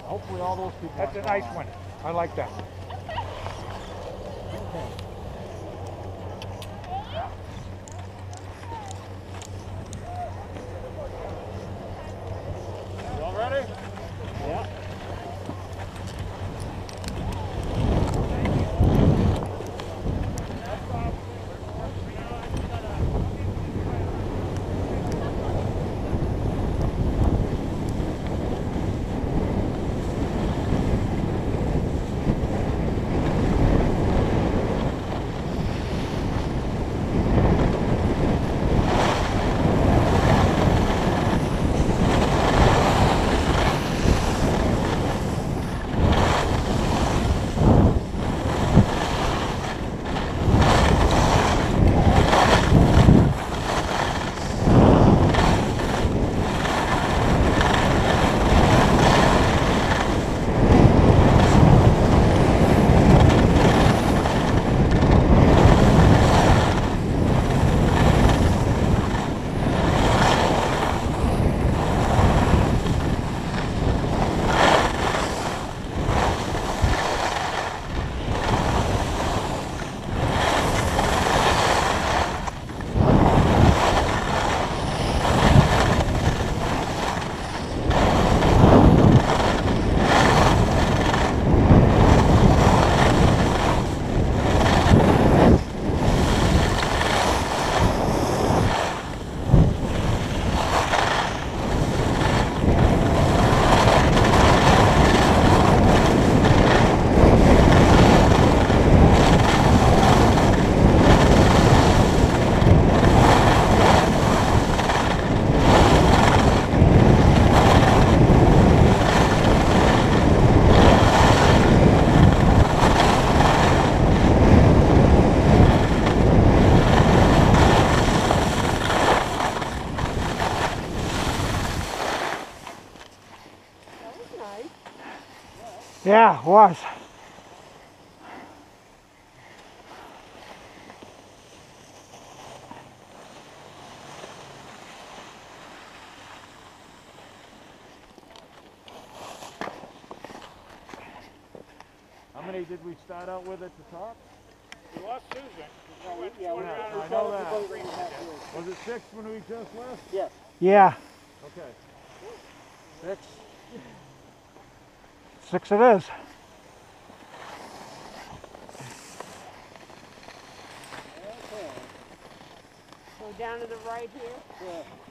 Hopefully all those people. That's a nice one. I like that. You all ready? Yeah. Yeah, it was. How many did we start out with at the top? We lost Susan. I know that. Was it 6 when we just left? Yes. Yeah, Okay. 6. 6 it is. Okay. Go down to the right here. Yeah.